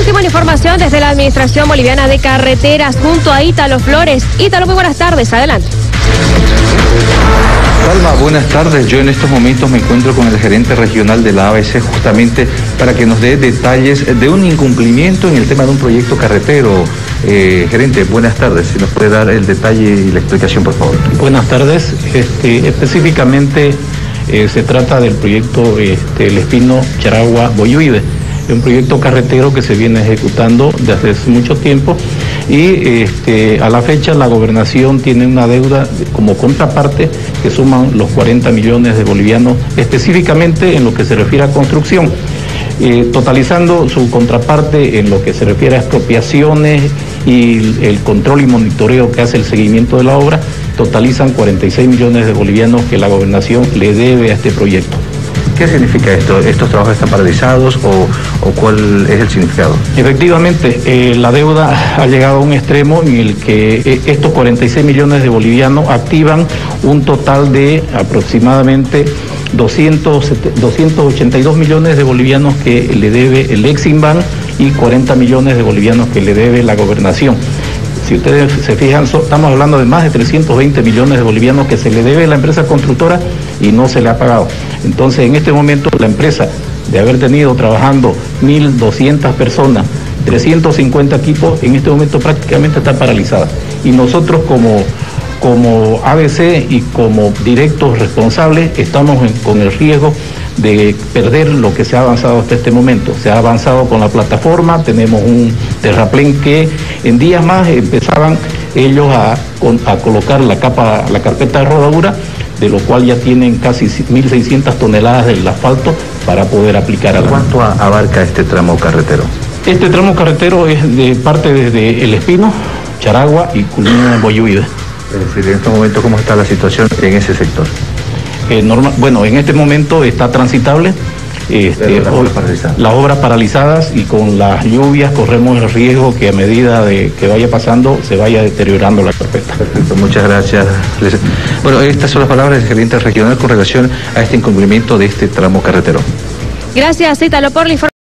última información desde la Administración Boliviana de Carreteras junto a Ítalo Flores. Ítalo, muy buenas tardes, adelante. Salma, buenas tardes. Yo en estos momentos me encuentro con el gerente regional de la ABC justamente para que nos dé detalles de un incumplimiento en el tema de un proyecto carretero. Gerente, buenas tardes. Si nos puede dar el detalle y la explicación, por favor. Buenas tardes. Específicamente se trata del proyecto El Espino Charagua-Boyuide. Es un proyecto carretero que se viene ejecutando desde hace mucho tiempo y a la fecha la gobernación tiene una deuda como contraparte que suman los 40 millones de bolivianos, específicamente en lo que se refiere a construcción, totalizando su contraparte en lo que se refiere a expropiaciones y el control y monitoreo que hace el seguimiento de la obra, totalizan 46 millones de bolivianos que la gobernación le debe a este proyecto. ¿Qué significa esto? ¿Estos trabajos están paralizados o cuál es el significado? Efectivamente, la deuda ha llegado a un extremo en el que estos 46 millones de bolivianos activan un total de aproximadamente 282 millones de bolivianos que le debe el Eximbank y 40 millones de bolivianos que le debe la gobernación. Si ustedes se fijan, estamos hablando de más de 320 millones de bolivianos que se le debe a la empresa constructora y no se le ha pagado. Entonces, en este momento, la empresa, de haber tenido trabajando 1.200 personas, 350 equipos, en este momento prácticamente está paralizada. Y nosotros como ABC y como directos responsables estamos con el riesgo de perder lo que se ha avanzado hasta este momento. Se ha avanzado con la plataforma, tenemos un terraplén que en días más empezaban ellos a colocar la carpeta de rodadura, de lo cual ya tienen casi 1.600 toneladas del asfalto para poder aplicar a la... ¿Cuánto abarca este tramo carretero? Este tramo carretero parte desde El Espino, Charagua y culmina en Boyuide. Es decir, en este momento, ¿cómo está la situación en ese sector? Bueno, en este momento está transitable, las obras paralizadas y con las lluvias corremos el riesgo que a medida de que vaya pasando se vaya deteriorando la carpeta. Perfecto, muchas gracias. Bueno, estas son las palabras del gerente regional con relación a este incumplimiento de este tramo carretero. Gracias, Ítalo, por la información.